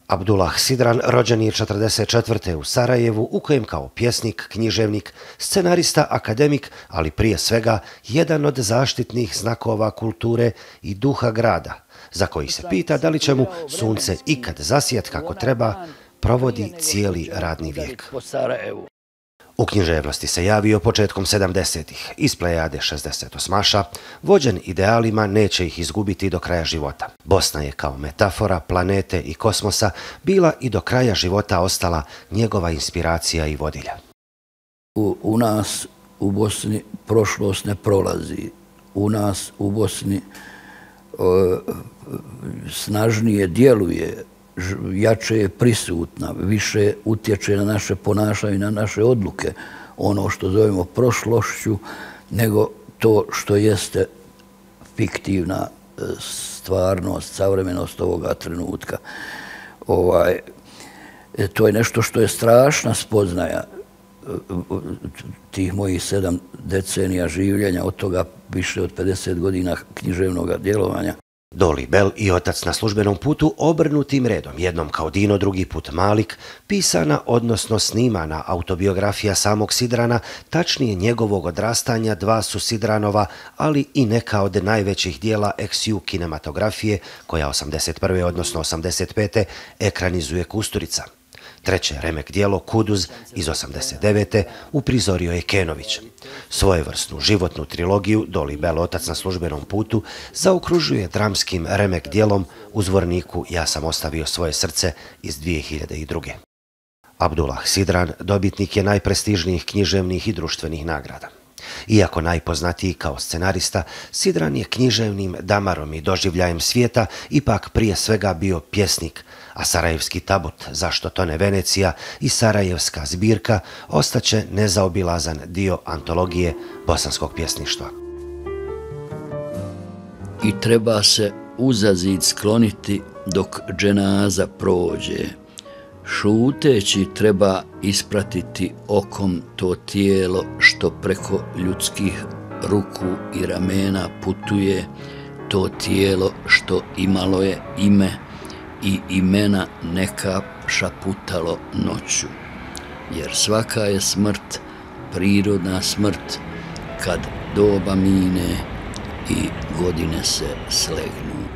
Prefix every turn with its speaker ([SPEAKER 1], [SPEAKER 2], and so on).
[SPEAKER 1] Abdullah Sidran rođen je 1944. u Sarajevu, u kojem kao pjesnik, književnik, scenarista, akademik, ali prije svega jedan od zaštitnih znakova kulture i duha grada, za koji se pita da li će mu sunce ikad zasijat kako treba, provodi cijeli radni vijek. U književnosti se javio početkom 70-ih, iz plejade 68-aša, vođen idealima neće ih izgubiti do kraja života. Bosna je kao metafora planete i kosmosa bila i do kraja života ostala njegova inspiracija i vodilja.
[SPEAKER 2] U nas u Bosni prošlost ne prolazi. U nas u Bosni snažnije djeluje, jače je prisutna, više utječe na naše ponašanje i na naše odluke, ono što zovemo prošlošću, nego to što jeste fiktivna stvarnost, savremenost ovoga trenutka. To je nešto što je strašna spoznaja tih mojih 7 decenija življenja, od toga više od 50 godina književnog djelovanja.
[SPEAKER 1] Doli Bel i otac na službenom putu obrnutim redom, jednom kao Dino, drugi put Malik, pisana, odnosno snimana autobiografija samog Sidrana, tačnije njegovog odrastanja, dva su Sidranova, ali i neka od najvećih dijela ex-ju kinematografije, koja 81. odnosno 85. ekranizuje Kusturica. Treće remek dijelo Kuduz iz 89. uprizorio je Kenović. Svojevrsnu životnu trilogiju Doli Bel, otac na službenom putu, zaokružuje dramskim remek dijelom u zvorniku Ja sam ostavio svoje srce iz 2002. Abdullah Sidran dobitnik je najprestižnijih književnih i društvenih nagrada. Iako najpoznatiji kao scenarista, Sidran je književnim damarom i doživljajem svijeta ipak prije svega bio pjesnik, a Sarajevski tabut, Zašto tone Venecija i Sarajevska zbirka ostaće nezaobilazan dio antologije bosanskog pjesništva.
[SPEAKER 2] I treba se uza zid skloniti dok dženaza prođe. Šuteći treba ispratiti okom to tijelo što preko ljudskih ruku i ramena putuje, to tijelo što imalo je ime i imena neka šaputalo noću. Jer svaka je smrt prirodna smrt kad doba mine i godine se slegnu.